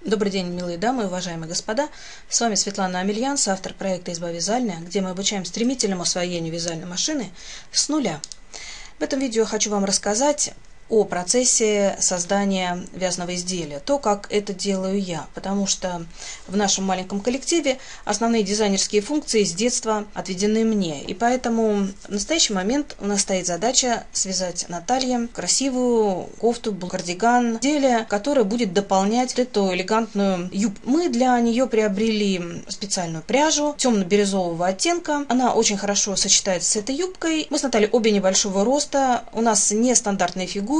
Добрый день, милые дамы и уважаемые господа. С вами Светлана Амельянс, автор проекта «Изба вязальная», где мы обучаем стремительному освоению вязальной машины с нуля. В этом видео я хочу вам рассказать о процессе создания вязаного изделия, то, как это делаю я, потому что в нашем маленьком коллективе основные дизайнерские функции с детства отведены мне, и поэтому в настоящий момент у нас стоит задача связать Наталье красивую кофту, кардиган, изделие, которое будет дополнять эту элегантную юбку. Мы для нее приобрели специальную пряжу темно-бирюзового оттенка, она очень хорошо сочетается с этой юбкой. Мы с Натальей обе небольшого роста, у нас нестандартные фигуры,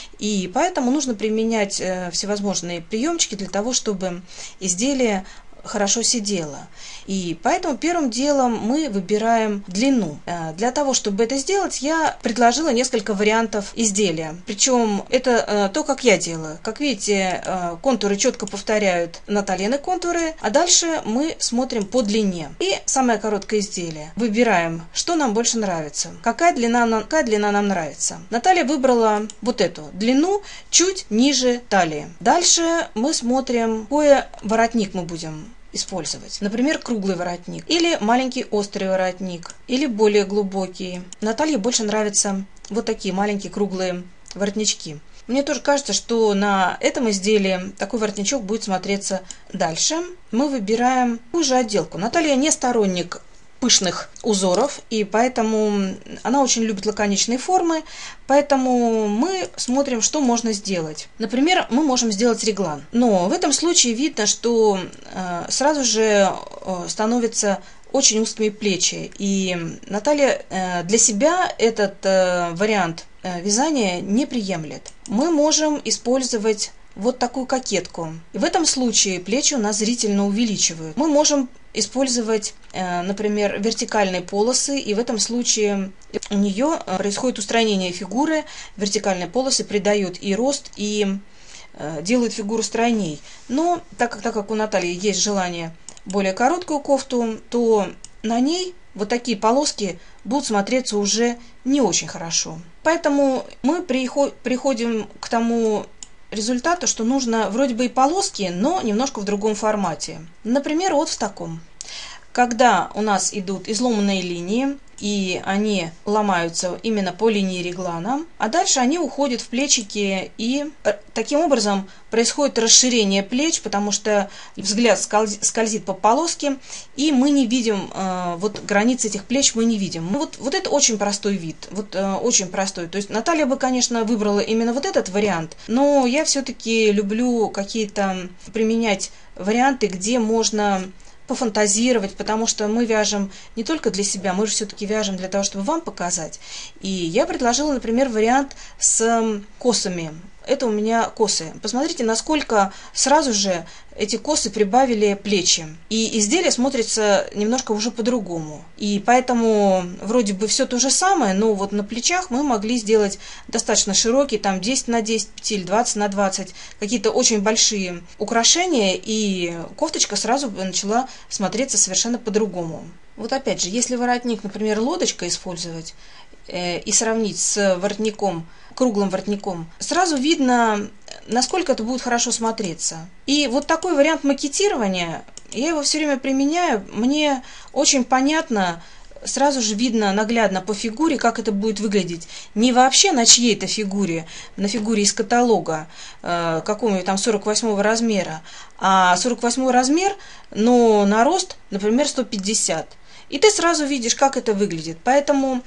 и поэтому нужно применять всевозможные приемчики для того, чтобы изделие хорошо сидело. И поэтому первым делом мы выбираем длину. Для того, чтобы это сделать, я предложила несколько вариантов изделия. Причем это то, как я делаю. Как видите, контуры четко повторяют Натальины контуры, а дальше мы смотрим по длине. И самое короткое изделие. Выбираем, что нам больше нравится. Какая длина нам нравится. Наталья выбрала вот эту длину чуть ниже талии. Дальше мы смотрим, какой воротник мы будем использовать. Например, круглый воротник, или маленький острый воротник, или более глубокий. Наталье больше нравятся вот такие маленькие круглые воротнички. Мне тоже кажется, что на этом изделии такой воротничок будет смотреться дальше. Мы выбираем ту же отделку. Наталья не сторонник пышных узоров, и поэтому она очень любит лаконичные формы, поэтому мы смотрим, что можно сделать. Например, мы можем сделать реглан, но в этом случае видно, что сразу же становятся очень узкими плечи, и Наталья для себя этот вариант вязания не приемлет. Мы можем использовать вот такую кокетку. И в этом случае плечи у нас зрительно увеличивают. Мы можем использовать, например, вертикальные полосы, и в этом случае у нее происходит устранение фигуры. Вертикальные полосы придают и рост, и делают фигуру стройней. Но так как у Натальи есть желание более короткую кофту, то на ней вот такие полоски будут смотреться уже не очень хорошо. Поэтому мы приходим к тому результату, что нужно вроде бы и полоски, но немножко в другом формате. Например, вот в таком. Когда у нас идут изломанные линии, и они ломаются именно по линии реглана, а дальше они уходят в плечики, и таким образом происходит расширение плеч, потому что взгляд скользит по полоске, и мы не видим, вот границы этих плеч мы не видим. Ну, вот это очень простой вид, очень простой. То есть Наталья бы, конечно, выбрала именно вот этот вариант, но я все-таки люблю какие-то применять варианты, где можно пофантазировать, потому что мы вяжем не только для себя, мы же все-таки вяжем для того, чтобы вам показать. И я предложила, например, вариант с косами. Это у меня косы. Посмотрите, насколько сразу же эти косы прибавили плечи. И изделие смотрится немножко уже по-другому. И поэтому вроде бы все то же самое, но вот на плечах мы могли сделать достаточно широкие, там 10 на 10 петель, 20 на 20, какие-то очень большие украшения, и кофточка сразу начала смотреться совершенно по-другому. Вот опять же, если воротник, например, лодочка использовать, и сравнить с воротником, круглым воротником, сразу видно, насколько это будет хорошо смотреться. И вот такой вариант макетирования, я его все время применяю, мне очень понятно, сразу же видно наглядно по фигуре, как это будет выглядеть. Не вообще на чьей-то фигуре, на фигуре из каталога, какого-нибудь там 48 размера, а 48 размер, но на рост, например, 150. И ты сразу видишь, как это выглядит. Поэтому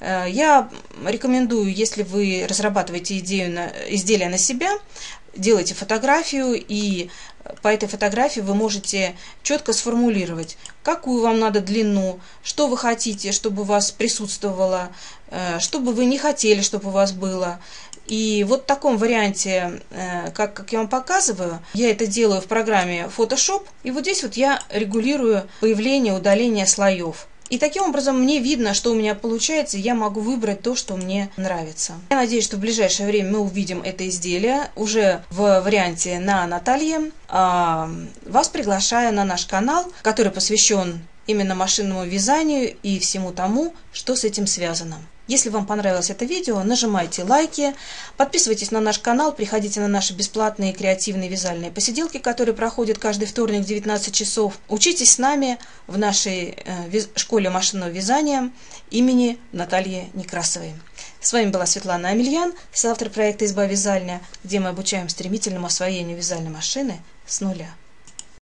я рекомендую, если вы разрабатываете изделие на себя, делайте фотографию, и по этой фотографии вы можете четко сформулировать, какую вам надо длину, что вы хотите, чтобы у вас присутствовало, что бы вы не хотели, чтобы у вас было. И вот в таком варианте, как я вам показываю, я это делаю в программе Photoshop. И вот здесь вот я регулирую появление, удаление слоев. И таким образом мне видно, что у меня получается, и я могу выбрать то, что мне нравится. Я надеюсь, что в ближайшее время мы увидим это изделие уже в варианте на Наталье. Вас приглашаю на наш канал, который посвящен именно машинному вязанию и всему тому, что с этим связано. Если вам понравилось это видео, нажимайте лайки, подписывайтесь на наш канал, приходите на наши бесплатные креативные вязальные посиделки, которые проходят каждый вторник в 19 часов. Учитесь с нами в нашей школе машинного вязания имени Натальи Некрасовой. С вами была Светлана Амельян, соавтор проекта «Изба вязальня», где мы обучаем стремительному освоению вязальной машины с нуля.